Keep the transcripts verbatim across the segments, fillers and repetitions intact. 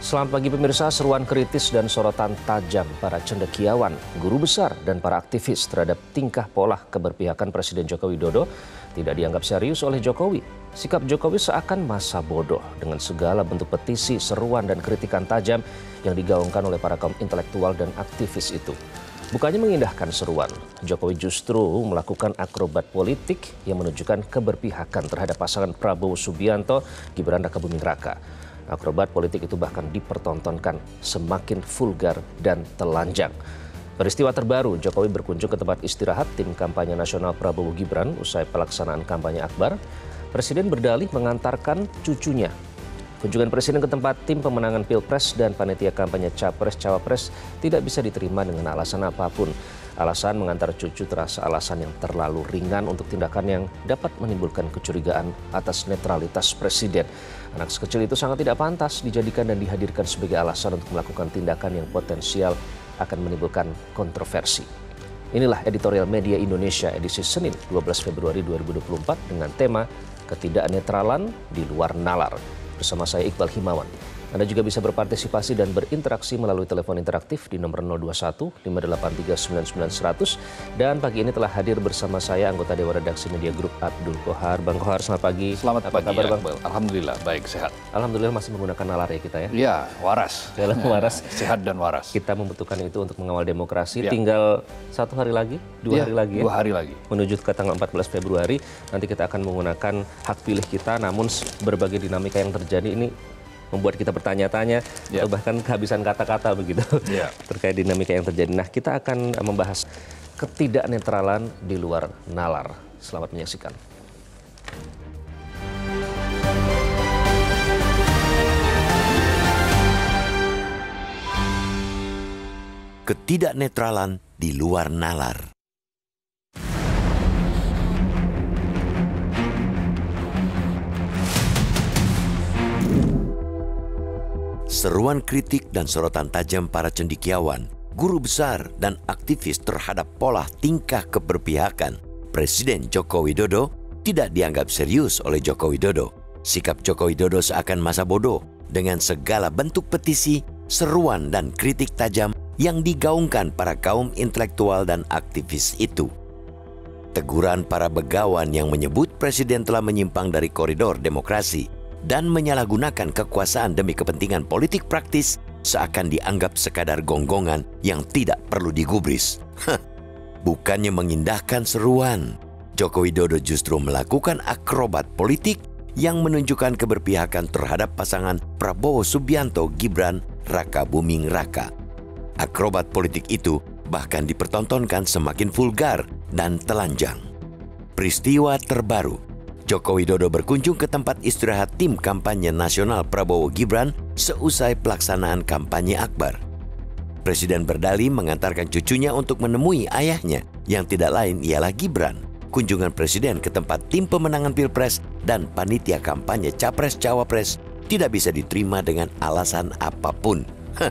Selamat pagi pemirsa, seruan kritis dan sorotan tajam para cendekiawan, guru besar dan para aktivis terhadap tingkah pola keberpihakan Presiden Joko Widodo tidak dianggap serius oleh Jokowi. Sikap Jokowi seakan masa bodoh dengan segala bentuk petisi, seruan dan kritikan tajam yang digaungkan oleh para kaum intelektual dan aktivis itu. Bukannya mengindahkan seruan, Jokowi justru melakukan akrobat politik yang menunjukkan keberpihakan terhadap pasangan Prabowo Subianto, Gibran Raka Buming Raka. Akrobat politik itu bahkan dipertontonkan semakin vulgar dan telanjang. Peristiwa terbaru, Jokowi berkunjung ke tempat istirahat tim kampanye nasional Prabowo Gibran usai pelaksanaan kampanye akbar. Presiden berdalih mengantarkan cucunya. Kunjungan Presiden ke tempat tim pemenangan Pilpres dan panitia kampanye Capres-Cawapres tidak bisa diterima dengan alasan apapun. Alasan mengantar cucu terasa alasan yang terlalu ringan untuk tindakan yang dapat menimbulkan kecurigaan atas netralitas Presiden. Anak sekecil itu sangat tidak pantas dijadikan dan dihadirkan sebagai alasan untuk melakukan tindakan yang potensial akan menimbulkan kontroversi. Inilah editorial Media Indonesia edisi Senin dua belas Februari dua ribu dua puluh empat dengan tema Ketidaknetralan di Luar Nalar. Bersama saya Iqbal Himawan. Anda juga bisa berpartisipasi dan berinteraksi melalui telepon interaktif di nomor nol dua satu lima delapan tiga sembilan sembilan seratus. Dan pagi ini telah hadir bersama saya anggota Dewan Redaksi Media Group Abdul Kohar. Bang Kohar, selamat pagi. Selamat Apa pagi, kabar, ya, Bang? Alhamdulillah, baik, sehat. Alhamdulillah masih menggunakan nalar ya kita ya? Ya, waras. Dalam waras. Sehat dan waras. Kita membutuhkan itu untuk mengawal demokrasi. Ya. Tinggal satu hari lagi, dua ya, hari lagi ya? Dua hari lagi. Menuju ke tanggal empat belas Februari, nanti kita akan menggunakan hak pilih kita, namun berbagai dinamika yang terjadi ini membuat kita bertanya-tanya ya. atau bahkan kehabisan kata-kata begitu ya. terkait dinamika yang terjadi. Nah, kita akan membahas ketidaknetralan di luar nalar. Selamat menyaksikan. Ketidaknetralan di luar nalar. Seruan kritik dan sorotan tajam para cendekiawan, guru besar dan aktivis terhadap pola tingkah keberpihakan Presiden Joko Widodo tidak dianggap serius oleh Joko Widodo. Sikap Joko Widodo seakan masa bodoh dengan segala bentuk petisi, seruan dan kritik tajam yang digaungkan para kaum intelektual dan aktivis itu. Teguran para begawan yang menyebut Presiden telah menyimpang dari koridor demokrasi dan menyalahgunakan kekuasaan demi kepentingan politik praktis seakan dianggap sekadar gonggongan yang tidak perlu digubris. Hah, bukannya mengindahkan seruan, Joko Widodo justru melakukan akrobat politik yang menunjukkan keberpihakan terhadap pasangan Prabowo Subianto Gibran Raka Buming Raka. Akrobat politik itu bahkan dipertontonkan semakin vulgar dan telanjang. Peristiwa terbaru, Joko Widodo berkunjung ke tempat istirahat tim kampanye nasional Prabowo Gibran seusai pelaksanaan kampanye akbar. Presiden berdalih mengantarkan cucunya untuk menemui ayahnya yang tidak lain ialah Gibran. Kunjungan Presiden ke tempat tim pemenangan Pilpres dan panitia kampanye Capres-Cawapres tidak bisa diterima dengan alasan apapun. Hah.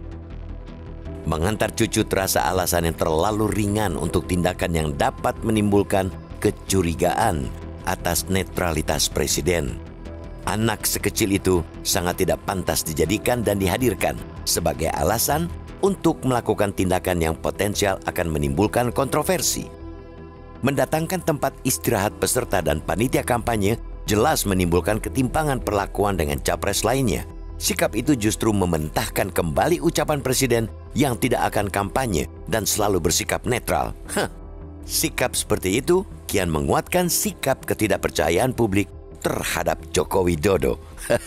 Mengantar cucu terasa alasan yang terlalu ringan untuk tindakan yang dapat menimbulkan kecurigaan atas netralitas Presiden. Anak sekecil itu sangat tidak pantas dijadikan dan dihadirkan sebagai alasan untuk melakukan tindakan yang potensial akan menimbulkan kontroversi. Mendatangkan tempat istirahat peserta dan panitia kampanye jelas menimbulkan ketimpangan perlakuan dengan capres lainnya. Sikap itu justru mementahkan kembali ucapan Presiden yang tidak akan kampanye dan selalu bersikap netral. Hah. Sikap seperti itu kian menguatkan sikap ketidakpercayaan publik terhadap Joko Widodo.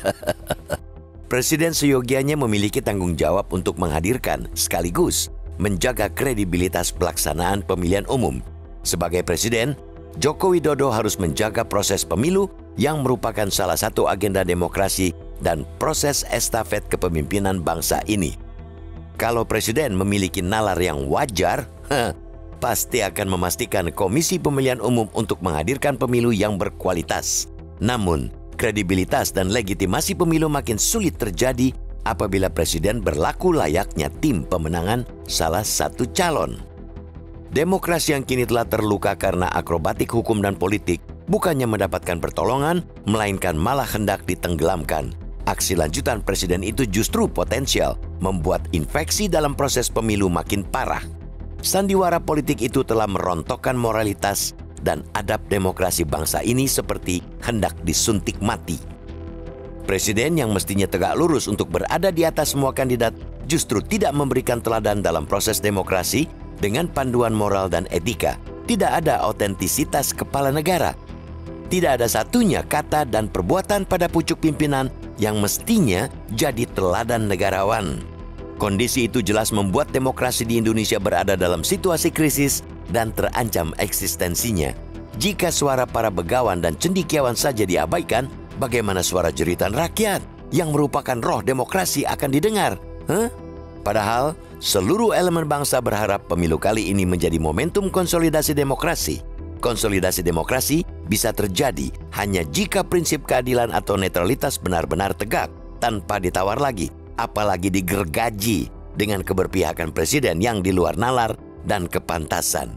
Presiden seyogianya memiliki tanggung jawab untuk menghadirkan sekaligus menjaga kredibilitas pelaksanaan pemilihan umum. Sebagai Presiden, Joko Widodo harus menjaga proses pemilu yang merupakan salah satu agenda demokrasi dan proses estafet kepemimpinan bangsa ini. Kalau Presiden memiliki nalar yang wajar, pasti akan memastikan Komisi Pemilihan Umum untuk menghadirkan pemilu yang berkualitas. Namun, kredibilitas dan legitimasi pemilu makin sulit terjadi apabila Presiden berlaku layaknya tim pemenangan salah satu calon. Demokrasi yang kini telah terluka karena akrobatik hukum dan politik bukannya mendapatkan pertolongan, melainkan malah hendak ditenggelamkan. aksi lanjutan presiden itu justru potensial membuat infeksi dalam proses pemilu makin parah. Sandiwara politik itu telah merontokkan moralitas dan adab demokrasi bangsa ini seperti hendak disuntik mati. Presiden yang mestinya tegak lurus untuk berada di atas semua kandidat justru tidak memberikan teladan dalam proses demokrasi dengan panduan moral dan etika. Tidak ada otentisitas kepala negara. Tidak ada satunya kata dan perbuatan pada pucuk pimpinan yang mestinya jadi teladan negarawan. Kondisi itu jelas membuat demokrasi di Indonesia berada dalam situasi krisis dan terancam eksistensinya. Jika suara para begawan dan cendekiawan saja diabaikan, bagaimana suara jeritan rakyat yang merupakan roh demokrasi akan didengar? Huh? Padahal, seluruh elemen bangsa berharap pemilu kali ini menjadi momentum konsolidasi demokrasi. Konsolidasi demokrasi bisa terjadi hanya jika prinsip keadilan atau netralitas benar-benar tegak tanpa ditawar lagi, apalagi digergaji dengan keberpihakan presiden yang di luar nalar dan kepantasan.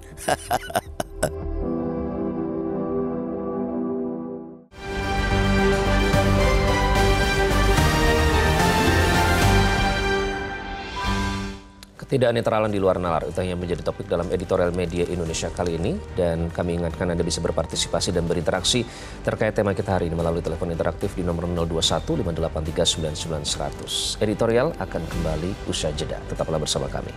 Ketidaknetralan di luar nalar itu yang menjadi topik dalam editorial media Indonesia kali ini, dan kami ingatkan Anda bisa berpartisipasi dan berinteraksi terkait tema kita hari ini melalui telepon interaktif di nomor nol dua satu lima delapan tiga sembilan sembilan seratus. Editorial akan kembali usai jeda. Tetaplah bersama kami.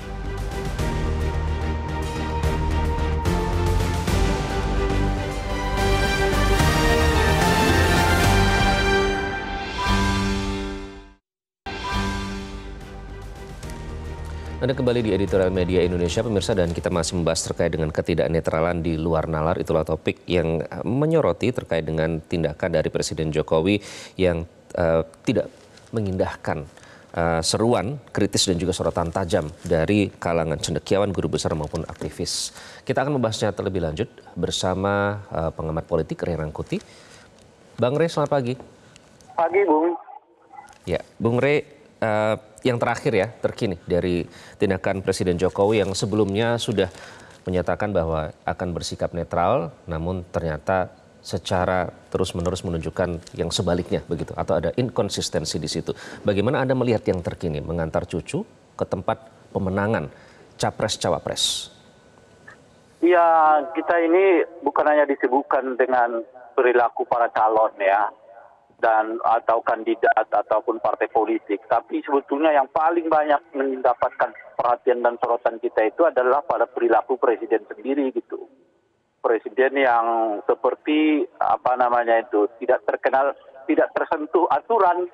Anda kembali di editorial media Indonesia, pemirsa, dan kita masih membahas terkait dengan ketidaknetralan di luar nalar. Itulah topik yang menyoroti terkait dengan tindakan dari Presiden Jokowi yang uh, tidak mengindahkan uh, seruan kritis dan juga sorotan tajam dari kalangan cendekiawan, guru besar maupun aktivis. Kita akan membahasnya terlebih lanjut bersama uh, pengamat politik Ray Rangkuti. Bang Ray, selamat pagi. Pagi, Bung. Ya, Bung Ray. Uh, yang terakhir ya, terkini dari tindakan Presiden Jokowi yang sebelumnya sudah menyatakan bahwa akan bersikap netral, namun ternyata secara terus-menerus menunjukkan yang sebaliknya begitu, atau ada inkonsistensi di situ. Bagaimana Anda melihat yang terkini mengantar cucu ke tempat pemenangan capres-cawapres? Ya, kita ini bukan hanya disibukkan dengan perilaku para calon ya, dan atau kandidat ataupun partai politik, tapi sebetulnya yang paling banyak mendapatkan perhatian dan sorotan kita itu adalah pada perilaku presiden sendiri gitu. Presiden yang seperti apa namanya itu tidak terkenal, tidak tersentuh aturan,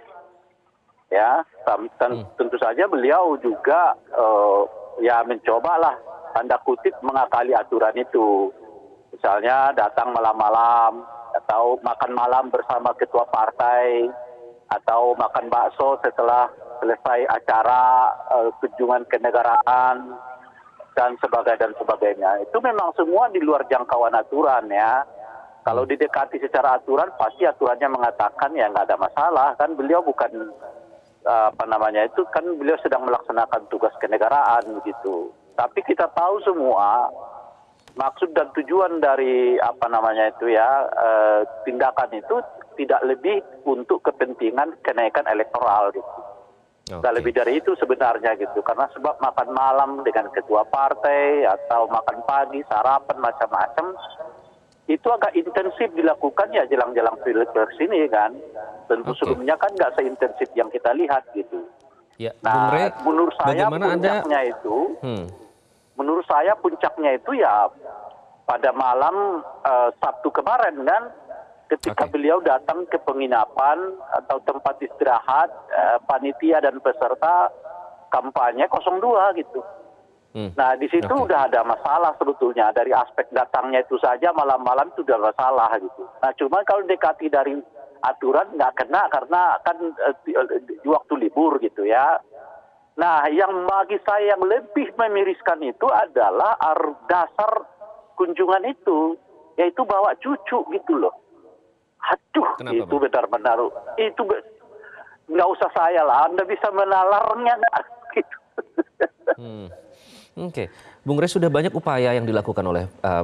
ya. Dan tentu saja beliau juga uh, ya mencobalah tanda kutip mengakali aturan itu, misalnya datang malam-malam, atau makan malam bersama ketua partai, atau makan bakso setelah selesai acara uh, kunjungan kenegaraan, dan sebagainya dan sebagainya. Itu memang semua di luar jangkauan aturan ya. Kalau didekati secara aturan, pasti aturannya mengatakan ya nggak ada masalah. Kan beliau bukan, uh, apa namanya itu, kan beliau sedang melaksanakan tugas kenegaraan gitu. Tapi kita tahu semua, maksud dan tujuan dari apa namanya itu ya eh, tindakan itu tidak lebih untuk kepentingan kenaikan elektoral gitu. Okay. Dan lebih dari itu sebenarnya gitu, karena sebab makan malam dengan ketua partai atau makan pagi, sarapan macam-macam itu agak intensif dilakukan ya jelang-jelang pilpres ini kan. Tentu okay. Sebelumnya kan nggak seintensif yang kita lihat gitu. Ya, nah, Ray, menurut saya puncaknya Anda... itu. Hmm. Menurut saya puncaknya itu ya pada malam uh, Sabtu kemarin kan, ketika okay. beliau datang ke penginapan atau tempat istirahat uh, panitia dan peserta kampanye nol dua gitu. Hmm. Nah di situ okay. udah ada masalah sebetulnya, dari aspek datangnya itu saja malam-malam itu udah masalah gitu. Nah cuma kalau dekati dari aturan nggak kena karena kan uh, di, uh, di waktu libur gitu ya. Nah, yang bagi saya yang lebih memiriskan itu adalah dasar kunjungan itu, yaitu bawa cucu gitu loh. Aduh, kenapa, itu benar-benar, itu nggak usah saya lah, Anda bisa menalarnya nggak? Gitu. Hmm. Oke, okay. Bung Ray, sudah banyak upaya yang dilakukan oleh uh,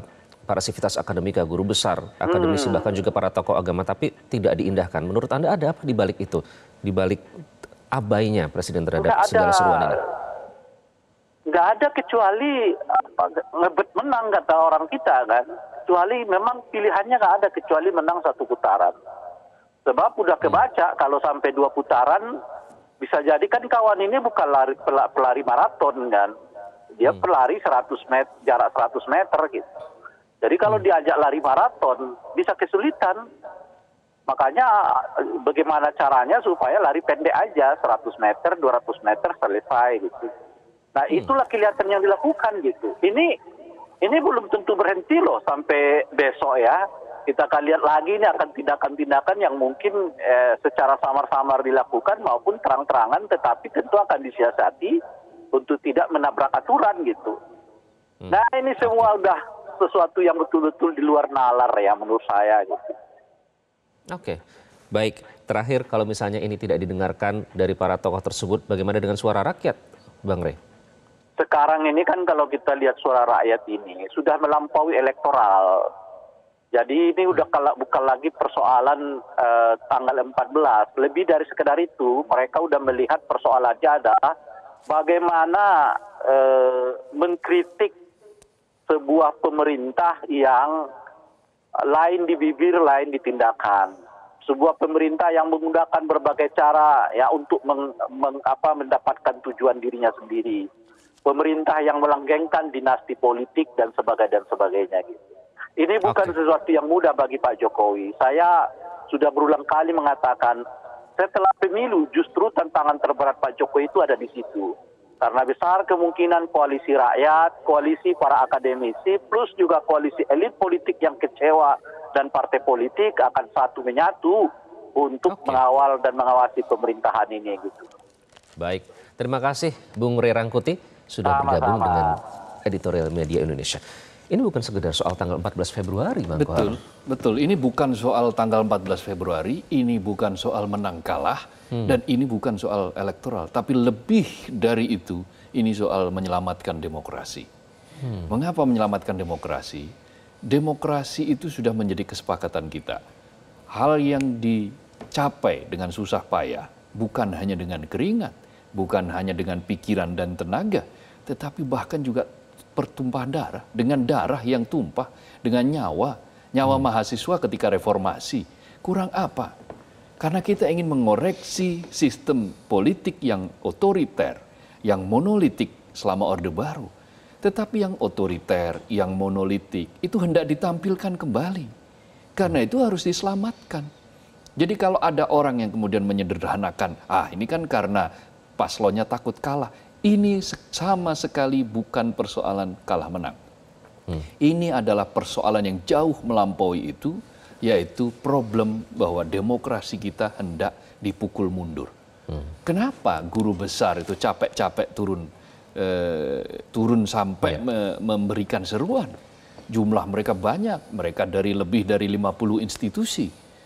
para sivitas akademika, guru besar, akademisi, Hmm. bahkan juga para tokoh agama, tapi tidak diindahkan. Menurut Anda ada apa di balik itu? Di balik abainya Presiden terhadap Nggak segala ada. seruan ini? Nggak ada kecuali apa, ngebet menang kata orang kita kan. Kecuali memang pilihannya nggak ada kecuali menang satu putaran. Sebab udah kebaca kalau sampai dua putaran bisa jadi kan kawan ini bukan lari, pela- pelari maraton kan. Dia pelari seratus meter, jarak seratus meter gitu. Jadi kalau diajak lari maraton bisa kesulitan. Makanya bagaimana caranya supaya lari pendek aja seratus meter, dua ratus meter selesai gitu. Nah, itulah kelihatan yang dilakukan gitu. Ini ini belum tentu berhenti loh sampai besok ya. Kita akan lihat lagi ini akan tindakan-tindakan yang mungkin eh, secara samar-samar dilakukan maupun terang-terangan, tetapi tentu akan disiasati untuk tidak menabrak aturan gitu. Nah, ini semua udah sesuatu yang betul-betul di luar nalar ya menurut saya gitu. Oke, baik. Terakhir, kalau misalnya ini tidak didengarkan dari para tokoh tersebut, bagaimana dengan suara rakyat, Bang Rey? Sekarang ini kan kalau kita lihat suara rakyat ini sudah melampaui elektoral. Jadi ini udah kala, bukan lagi persoalan eh, tanggal empat belas. Lebih dari sekedar itu, mereka udah melihat persoalannya adalah bagaimana eh, mengkritik sebuah pemerintah yang lain di bibir, lain di tindakan. Sebuah pemerintah yang menggunakan berbagai cara ya untuk meng, meng, apa, mendapatkan tujuan dirinya sendiri. Pemerintah yang melanggengkan dinasti politik dan sebagainya dan sebagainya gitu. Ini bukan Oke. sesuatu yang mudah bagi Pak Jokowi. Saya sudah berulang kali mengatakan setelah pemilu justru tantangan terberat Pak Jokowi itu ada di situ. Karena besar kemungkinan koalisi rakyat, koalisi para akademisi, plus juga koalisi elit politik yang kecewa dan partai politik akan satu menyatu untuk Oke. mengawal dan mengawasi pemerintahan ini gitu. Baik, terima kasih Bung Rey Rangkuti sudah Sama-sama. bergabung dengan Editorial Media Indonesia. Ini bukan sekedar soal tanggal empat belas Februari, Bang Betul, Kohar. betul. Ini bukan soal tanggal empat belas Februari, ini bukan soal menang kalah, dan ini bukan soal elektoral. Tapi lebih dari itu, ini soal menyelamatkan demokrasi. Hmm. Mengapa menyelamatkan demokrasi? Demokrasi itu sudah menjadi kesepakatan kita. Hal yang dicapai dengan susah payah, bukan hanya dengan keringat, bukan hanya dengan pikiran dan tenaga, tetapi bahkan juga pertumpahan darah, dengan darah yang tumpah, dengan nyawa, nyawa hmm. mahasiswa ketika reformasi. Kurang apa? Karena kita ingin mengoreksi sistem politik yang otoriter, yang monolitik selama Orde Baru. Tetapi yang otoriter, yang monolitik, itu hendak ditampilkan kembali. Karena itu harus diselamatkan. Jadi kalau ada orang yang kemudian menyederhanakan, ah ini kan karena paslonnya takut kalah. Ini sama sekali bukan persoalan kalah menang. Hmm. Ini adalah persoalan yang jauh melampaui itu, yaitu problem bahwa demokrasi kita hendak dipukul mundur. Hmm. Kenapa guru besar itu capek-capek turun eh, turun sampai yeah. me memberikan seruan? Jumlah mereka banyak, mereka dari lebih dari lima puluh institusi,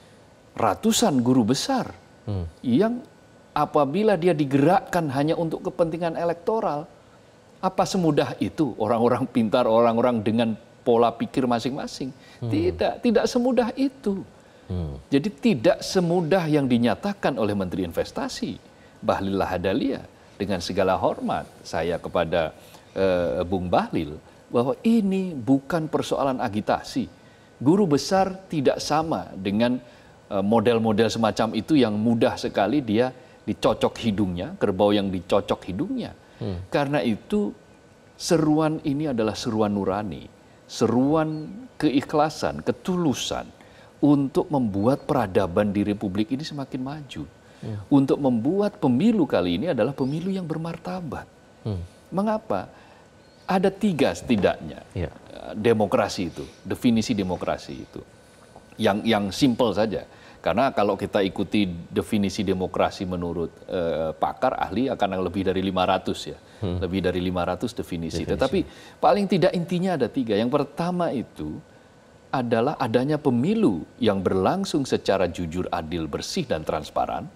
ratusan guru besar hmm. yang apabila dia digerakkan hanya untuk kepentingan elektoral, apa semudah itu orang-orang pintar, orang-orang dengan pola pikir masing-masing? Hmm. Tidak, tidak semudah itu. Hmm. Jadi tidak semudah yang dinyatakan oleh Menteri Investasi, Bahlil Lahadalia, dengan segala hormat saya kepada uh, Bung Bahlil, bahwa ini bukan persoalan agitasi. Guru besar tidak sama dengan model-model uh, semacam itu yang mudah sekali dia dicocok hidungnya, kerbau yang dicocok hidungnya. Hmm. Karena itu seruan ini adalah seruan nurani, seruan keikhlasan, ketulusan untuk membuat peradaban di Republik ini semakin maju. Hmm. Untuk membuat pemilu kali ini adalah pemilu yang bermartabat. Hmm. Mengapa? Ada tiga setidaknya yeah. demokrasi itu, definisi demokrasi itu. Yang yang simple saja. Karena kalau kita ikuti definisi demokrasi menurut uh, pakar, ahli akan lebih dari lima ratus ya. Hmm. Lebih dari lima ratus definisi. definisi. Tetapi paling tidak intinya ada tiga. Yang pertama itu adalah adanya pemilu yang berlangsung secara jujur, adil, bersih, dan transparan.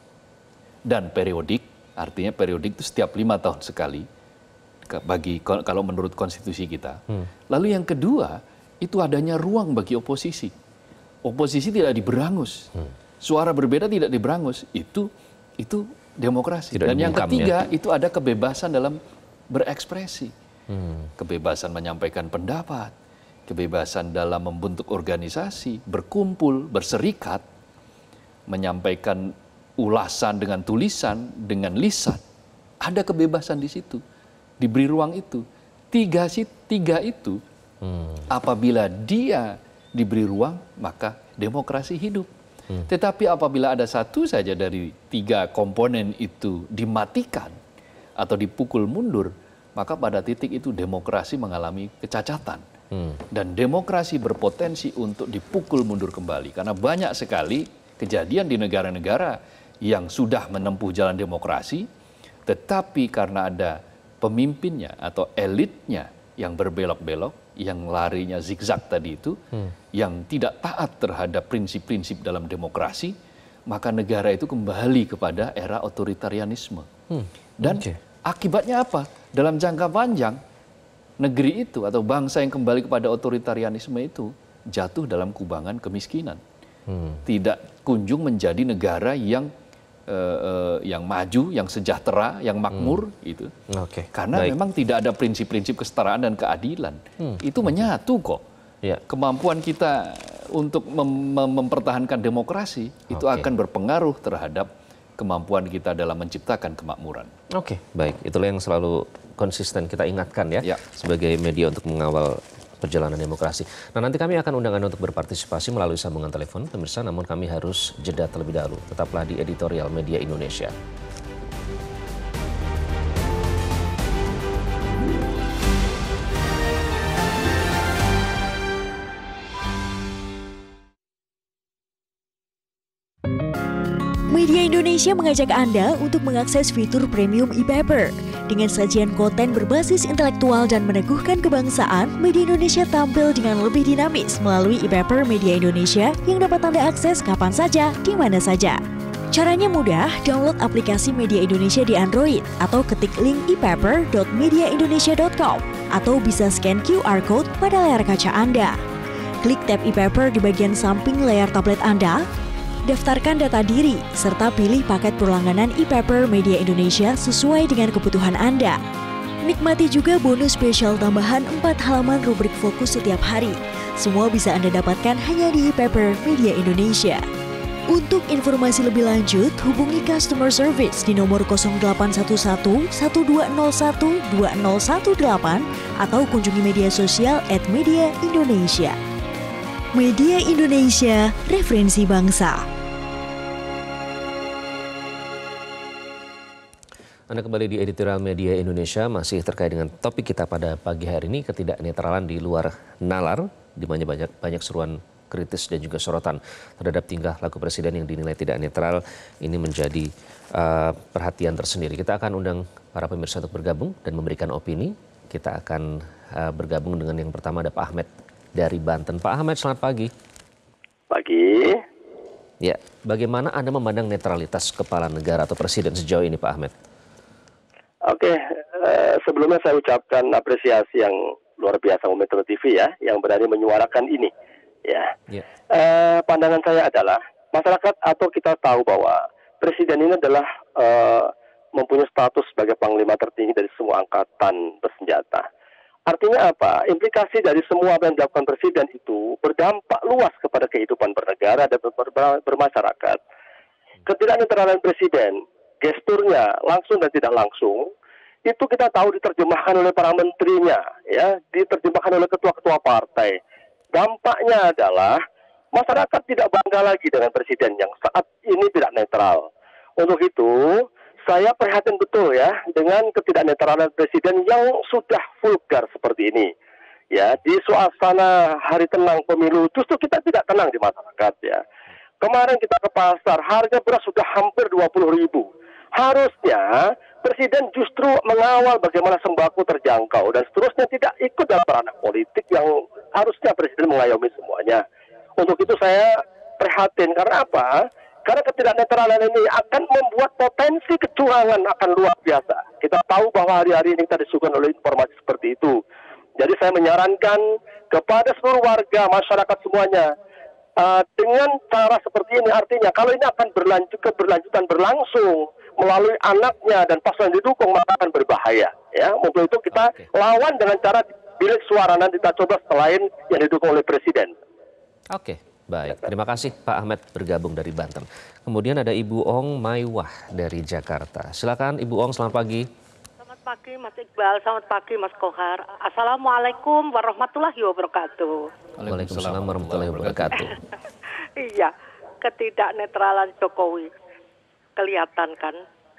Dan periodik, artinya periodik itu setiap lima tahun sekali. Bagi kalau menurut konstitusi kita. Hmm. Lalu yang kedua, itu adanya ruang bagi oposisi. Oposisi tidak diberangus. Hmm. Suara berbeda tidak diberangus. Itu itu demokrasi. Tidak Dan yang ketiga ya. Itu ada kebebasan dalam berekspresi. Hmm. Kebebasan menyampaikan pendapat, kebebasan dalam membentuk organisasi, berkumpul, berserikat, menyampaikan ulasan dengan tulisan, dengan lisan. Ada kebebasan di situ. Diberi ruang itu. Tiga, tiga itu, hmm. apabila dia diberi ruang, maka demokrasi hidup. Hmm. Tetapi apabila ada satu saja dari tiga komponen itu dimatikan atau dipukul mundur, maka pada titik itu demokrasi mengalami kecacatan. Hmm. Dan demokrasi berpotensi untuk dipukul mundur kembali. Karena banyak sekali kejadian di negara-negara yang sudah menempuh jalan demokrasi, tetapi karena ada pemimpinnya atau elitnya yang berbelok-belok, yang larinya zigzag tadi itu, hmm. yang tidak taat terhadap prinsip-prinsip dalam demokrasi, maka negara itu kembali kepada era otoritarianisme. Hmm. Dan okay. akibatnya apa? Dalam jangka panjang, negeri itu atau bangsa yang kembali kepada otoritarianisme itu jatuh dalam kubangan kemiskinan. Hmm. Tidak kunjung menjadi negara yang Uh, uh, yang maju, yang sejahtera, yang makmur, hmm. itu. Okay. Karena Baik. memang tidak ada prinsip-prinsip kesetaraan dan keadilan. Hmm. Itu menyatu kok. Ya. Kemampuan kita untuk mem mem mempertahankan demokrasi okay. itu akan berpengaruh terhadap kemampuan kita dalam menciptakan kemakmuran. Oke, okay. Baik. Itulah yang selalu konsisten kita ingatkan ya, ya. sebagai media untuk mengawal perjalanan demokrasi. Nah, nanti kami akan undang Anda untuk berpartisipasi melalui sambungan telepon, pemirsa, namun kami harus jeda terlebih dahulu. Tetaplah di Editorial Media Indonesia. Media Indonesia mengajak Anda untuk mengakses fitur premium e-paper. Dengan sajian konten berbasis intelektual dan meneguhkan kebangsaan, Media Indonesia tampil dengan lebih dinamis melalui e-paper Media Indonesia yang dapat Anda akses kapan saja, di mana saja. Caranya mudah, download aplikasi Media Indonesia di Android atau ketik link e paper dot media indonesia dot com atau bisa scan Q R code pada layar kaca Anda. Klik tab e-paper di bagian samping layar tablet Anda. Daftarkan data diri, serta pilih paket perlangganan e-paper Media Indonesia sesuai dengan kebutuhan Anda. Nikmati juga bonus spesial tambahan empat halaman rubrik fokus setiap hari. Semua bisa Anda dapatkan hanya di e-paper Media Indonesia. Untuk informasi lebih lanjut, hubungi customer service di nomor nol delapan satu satu, satu dua nol satu, dua nol satu delapan atau kunjungi media sosial at Media Indonesia. Media Indonesia, referensi bangsa. Anda kembali di Editorial Media Indonesia, masih terkait dengan topik kita pada pagi hari ini, ketidaknetralan di luar nalar, di mana banyak, banyak seruan kritis dan juga sorotan terhadap tingkah laku presiden yang dinilai tidak netral. Ini menjadi uh, perhatian tersendiri. Kita akan undang para pemirsa untuk bergabung dan memberikan opini. Kita akan uh, bergabung dengan yang pertama, ada Pak Ahmed dari Banten. Pak Ahmed, selamat pagi. Pagi. Ya, bagaimana Anda memandang netralitas kepala negara atau presiden sejauh ini, Pak Ahmed? Oke, eh, sebelumnya saya ucapkan apresiasi yang luar biasa untuk Metro T V ya, yang berani menyuarakan ini. Ya, yeah. eh, pandangan saya adalah masyarakat atau kita tahu bahwa presiden ini adalah eh, mempunyai status sebagai panglima tertinggi dari semua angkatan bersenjata. Artinya apa? Implikasi dari semua apa yang dilakukan presiden itu berdampak luas kepada kehidupan bernegara dan ber ber bermasyarakat. Ketidaknetralan presiden, gesturnya langsung dan tidak langsung, itu kita tahu diterjemahkan oleh para menterinya, ya, diterjemahkan oleh ketua-ketua partai. Dampaknya adalah masyarakat tidak bangga lagi dengan presiden yang saat ini tidak netral. Untuk itu, saya prihatin betul ya dengan ketidaknetralan presiden yang sudah vulgar seperti ini. Ya, di suasana hari tenang pemilu, justru kita tidak tenang di masyarakat ya. Kemarin kita ke pasar, harga beras sudah hampir dua puluh ribu. Harusnya presiden justru mengawal bagaimana sembako terjangkau dan seterusnya, tidak ikut dalam ranah politik yang harusnya presiden mengayomi semuanya. Untuk itu saya prihatin, karena apa? Karena ketidaknetralan ini akan membuat potensi kecurangan akan luar biasa. Kita tahu bahwa hari-hari ini kita disuguhkan oleh informasi seperti itu. Jadi saya menyarankan kepada seluruh warga, masyarakat semuanya. Uh, dengan cara seperti ini artinya kalau ini akan berlanjut keberlanjutan berlangsung melalui anaknya dan paslon yang didukung maka akan berbahaya. Ya, untuk itu kita okay. lawan dengan cara bilik suara nanti kita coba selain yang didukung oleh presiden. Oke, okay, baik. Terima kasih Pak Ahmed bergabung dari Banten. Kemudian ada Ibu Ong Maiwah dari Jakarta. Silakan Ibu Ong, selamat pagi. Selamat pagi Mas Iqbal, selamat pagi Mas Kohar. Assalamualaikum warahmatullahi wabarakatuh. Waalaikumsalam warahmatullahi wabarakatuh. Iya, ketidaknetralan Jokowi kelihatan kan.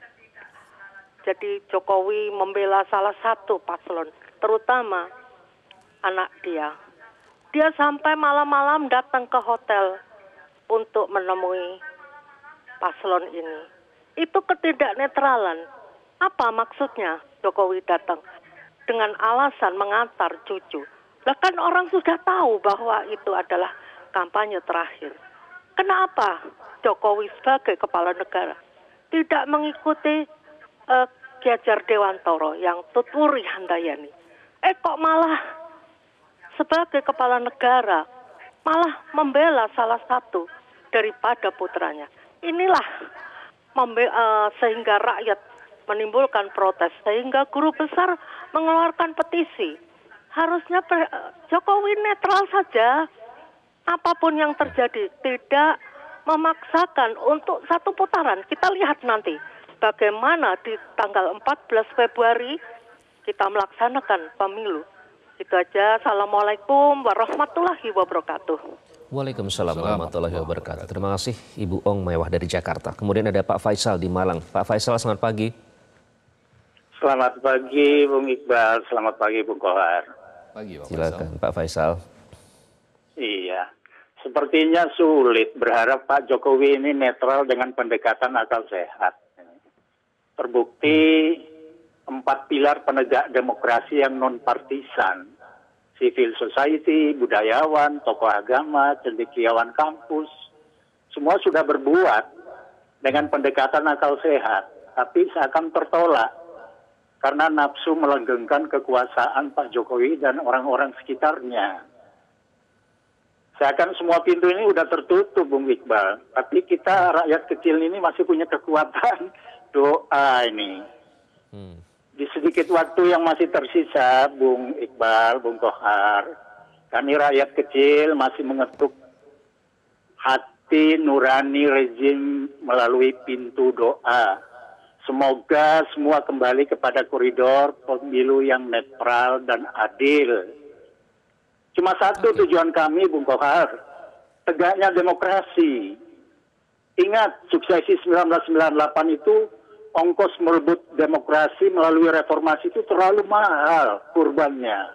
Jadi Jokowi membela salah satu paslon, terutama anak dia. Dia sampai malam-malam datang ke hotel untuk menemui paslon ini. Itu ketidaknetralan. Apa maksudnya Jokowi datang? Dengan alasan mengantar cucu. Bahkan orang sudah tahu bahwa itu adalah kampanye terakhir. Kenapa Jokowi sebagai kepala negara tidak mengikuti uh, Ki Hajar Dewantoro yang tuturi handayani? Eh kok malah sebagai kepala negara malah membela salah satu daripada putranya. Inilah membe- uh, sehingga rakyat menimbulkan protes, sehingga guru besar mengeluarkan petisi. Harusnya Jokowi netral saja, apapun yang terjadi, tidak memaksakan untuk satu putaran. Kita lihat nanti bagaimana di tanggal empat belas Februari kita melaksanakan pemilu. Itu aja. Assalamualaikum warahmatullahi wabarakatuh. Waalaikumsalam warahmatullahi wabarakatuh. Terima kasih Ibu Ong Maiwah dari Jakarta. Kemudian ada Pak Faisal di Malang. Pak Faisal, selamat pagi. Selamat pagi Bung Iqbal, selamat pagi Bung Kohar. Pagi, Pak Silakan Faisal. Pak Faisal. Iya, sepertinya sulit berharap Pak Jokowi ini netral dengan pendekatan akal sehat. Terbukti empat pilar penegak demokrasi yang non-partisan, civil society, budayawan, tokoh agama, cendekiawan kampus, semua sudah berbuat dengan pendekatan akal sehat, tapi seakan tertolak karena nafsu melanggengkan kekuasaan Pak Jokowi dan orang-orang sekitarnya. Seakan semua pintu ini sudah tertutup, Bung Iqbal. Tapi kita rakyat kecil ini masih punya kekuatan doa ini. Hmm. Di sedikit waktu yang masih tersisa, Bung Iqbal, Bung Kohar, kami rakyat kecil masih mengetuk hati nurani rezim melalui pintu doa. Semoga semua kembali kepada koridor pemilu yang netral dan adil. Cuma satu okay. tujuan kami, Bung Kohar, tegaknya demokrasi. Ingat, suksesi seribu sembilan ratus sembilan puluh delapan itu, ongkos merebut demokrasi melalui reformasi itu terlalu mahal kurbannya.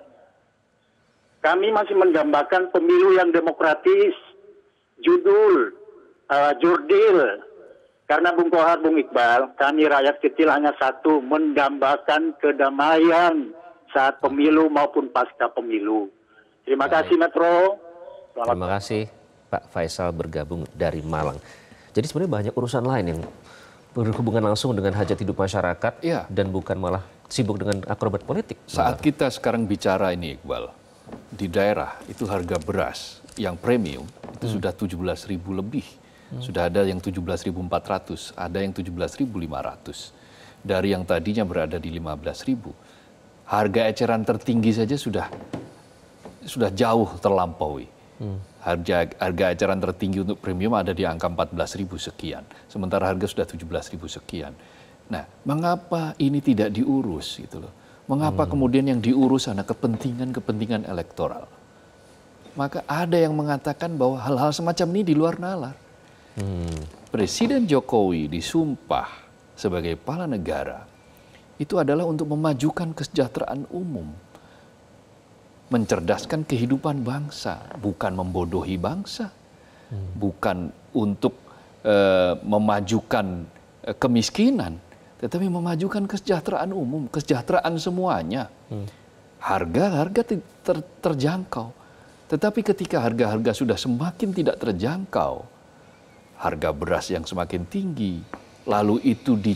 Kami masih mendambakan pemilu yang demokratis, judul, uh, jurdil. Karena Bung Kohar, Bung Iqbal, kami rakyat kecil hanya satu, mendambakan kedamaian saat pemilu maupun pasca pemilu. Terima Baik. kasih Metro. Selamat Terima kasih Pak Faisal bergabung dari Malang. Jadi sebenarnya banyak urusan lain yang berhubungan langsung dengan hajat hidup masyarakat ya. Dan bukan malah sibuk dengan akrobat politik. Saat Malah. kita sekarang bicara ini Iqbal, di daerah itu harga beras yang premium itu hmm. sudah tujuh belas ribu lebih. Hmm. Sudah ada yang tujuh belas ribu empat ratus, ada yang tujuh belas ribu lima ratus. Dari yang tadinya berada di lima belas ribu. Harga eceran tertinggi saja sudah sudah jauh terlampaui. Hmm. Harga, harga eceran tertinggi untuk premium ada di angka empat belas ribu sekian. Sementara harga sudah tujuh belas ribu sekian. Nah, mengapa ini tidak diurus gitu loh? Mengapa hmm. kemudian yang diurus ada kepentingan-kepentingan elektoral? Maka ada yang mengatakan bahwa hal-hal semacam ini di luar nalar. Hmm. Presiden Jokowi disumpah sebagai kepala negara itu adalah untuk memajukan kesejahteraan umum, mencerdaskan kehidupan bangsa, bukan membodohi bangsa, hmm. bukan untuk uh, memajukan uh, kemiskinan, tetapi memajukan kesejahteraan umum, kesejahteraan semuanya. Hmm. Harga-harga ter ter terjangkau, tetapi ketika harga-harga sudah semakin tidak terjangkau, harga beras yang semakin tinggi, lalu itu di,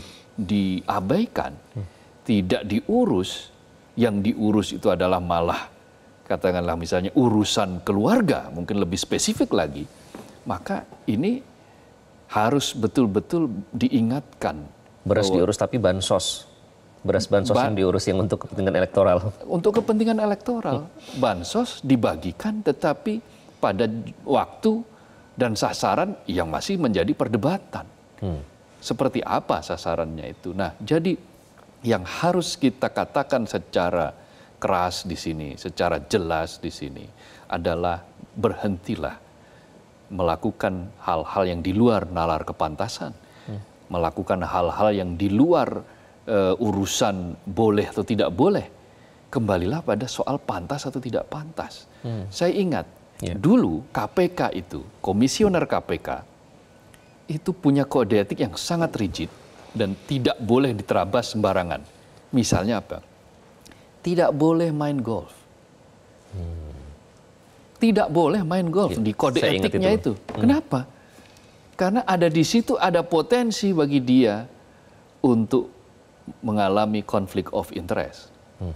diabaikan, hmm. tidak diurus, yang diurus itu adalah malah katakanlah misalnya urusan keluarga, mungkin lebih spesifik lagi, maka ini harus betul-betul diingatkan. Beras diurus tapi bansos. Beras bansos ba yang diurus yang untuk kepentingan elektoral. Untuk kepentingan elektoral, hmm. bansos dibagikan tetapi pada waktu dan sasaran yang masih menjadi perdebatan. Hmm. Seperti apa sasarannya itu? Nah, jadi yang harus kita katakan secara keras di sini, secara jelas di sini adalah berhentilah melakukan hal-hal yang di luar nalar kepantasan, hmm. melakukan hal-hal yang di luar Uh, urusan boleh atau tidak boleh. Kembalilah pada soal pantas atau tidak pantas. Hmm. Saya ingat yeah. dulu K P K itu, komisioner K P K itu punya kode etik yang sangat rigid dan tidak boleh diterabas sembarangan. Misalnya apa? Tidak boleh main golf. Hmm. Tidak boleh main golf yeah. di kode Saya etiknya itu. itu. Hmm. Kenapa? Karena ada di situ ada potensi bagi dia untuk mengalami konflik of interest. Hmm.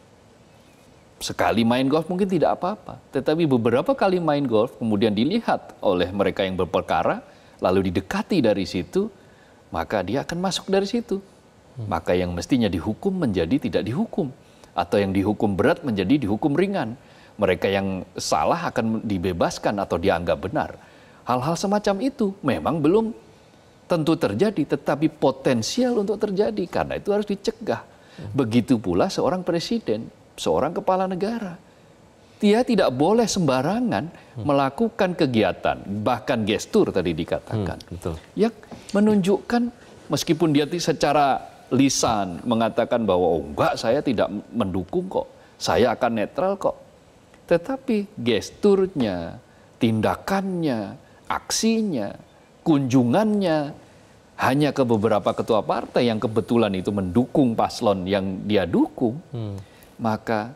Sekali main golf mungkin tidak apa-apa, tetapi beberapa kali main golf kemudian dilihat oleh mereka yang berperkara, lalu didekati dari situ, maka dia akan masuk dari situ. Hmm. Maka yang mestinya dihukum menjadi tidak dihukum, atau yang dihukum berat menjadi dihukum ringan. Mereka yang salah akan dibebaskan atau dianggap benar. Hal-hal semacam itu memang belum tentu terjadi, tetapi potensial untuk terjadi, karena itu harus dicegah. Begitu pula seorang presiden, seorang kepala negara. Dia tidak boleh sembarangan hmm. melakukan kegiatan, bahkan gestur tadi dikatakan. Hmm, betul. Yang menunjukkan, meskipun dia secara lisan mengatakan bahwa, oh enggak, saya tidak mendukung kok, saya akan netral kok. Tetapi gesturnya, tindakannya, aksinya, kunjungannya hanya ke beberapa ketua partai yang kebetulan itu mendukung paslon yang dia dukung, hmm. maka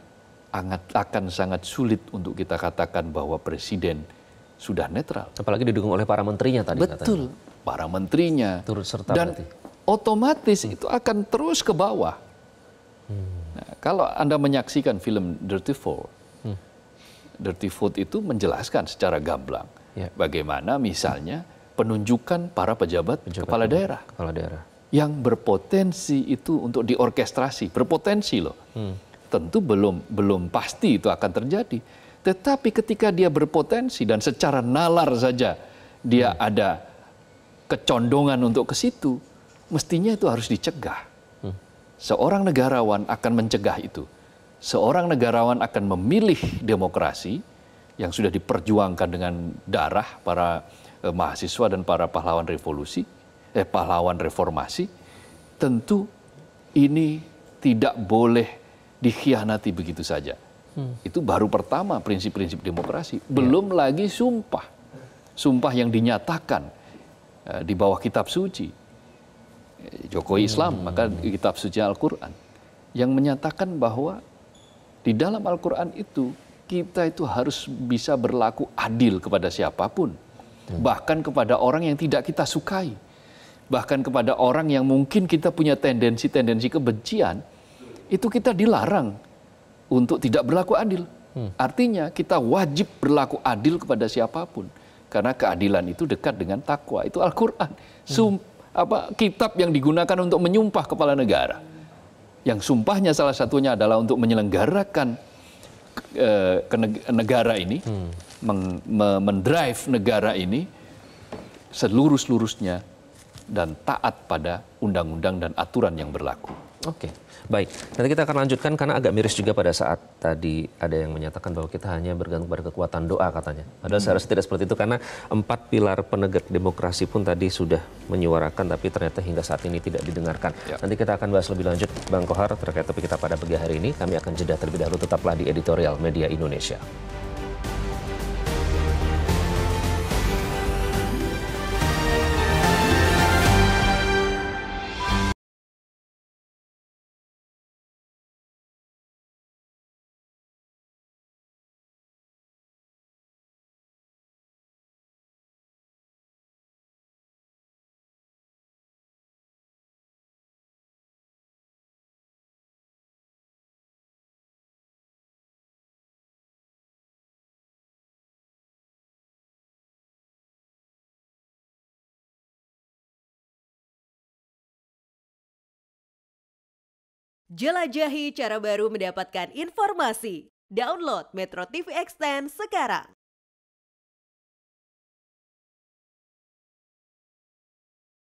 akan sangat sulit untuk kita katakan bahwa presiden sudah netral. Apalagi didukung oleh para menterinya tadi. Betul, katanya. Para menterinya. Turut serta dan berarti. Otomatis hmm. itu akan terus ke bawah. Hmm. Nah, kalau Anda menyaksikan film Dirty Four, hmm. Dirty Four itu menjelaskan secara gamblang ya. Bagaimana misalnya penunjukan para pejabat, pejabat kepala daerah, kepala daerah yang berpotensi itu untuk diorkestrasi, berpotensi loh. Hmm. Tentu belum belum pasti itu akan terjadi. Tetapi ketika dia berpotensi dan secara nalar saja dia hmm. ada kecondongan untuk ke situ, mestinya itu harus dicegah. Hmm. Seorang negarawan akan mencegah itu. Seorang negarawan akan memilih demokrasi yang sudah diperjuangkan dengan darah para mahasiswa dan para pahlawan revolusi, eh, pahlawan reformasi, tentu ini tidak boleh dikhianati begitu saja. Hmm. Itu baru pertama prinsip-prinsip demokrasi. Belum ya. lagi sumpah, sumpah yang dinyatakan eh, di bawah kitab suci. Jokowi Islam, hmm. maka kitab suci Al-Quran, yang menyatakan bahwa di dalam Al-Quran itu kita itu harus bisa berlaku adil kepada siapapun. Bahkan kepada orang yang tidak kita sukai. Bahkan kepada orang yang mungkin kita punya tendensi-tendensi kebencian, itu kita dilarang untuk tidak berlaku adil. Hmm. Artinya kita wajib berlaku adil kepada siapapun. Karena keadilan itu dekat dengan takwa. Itu Al-Quran. Hmm. Apa, kitab yang digunakan untuk menyumpah kepala negara. Yang sumpahnya salah satunya adalah untuk menyelenggarakan uh, ke negara ini. Hmm. mendrive negara ini seluruh-seluruhnya dan taat pada undang-undang dan aturan yang berlaku. Oke, baik. Nanti kita akan lanjutkan karena agak miris juga pada saat tadi ada yang menyatakan bahwa kita hanya bergantung pada kekuatan doa katanya. Padahal hmm. seharusnya tidak seperti itu karena empat pilar penegak demokrasi pun tadi sudah menyuarakan tapi ternyata hingga saat ini tidak didengarkan. Ya. Nanti kita akan bahas lebih lanjut Bang Kohar terkait topik kita pada pagi hari ini. Kami akan jeda terlebih dahulu, tetaplah di Editorial Media Indonesia. Jelajahi cara baru mendapatkan informasi. Download Metro T V Extend sekarang.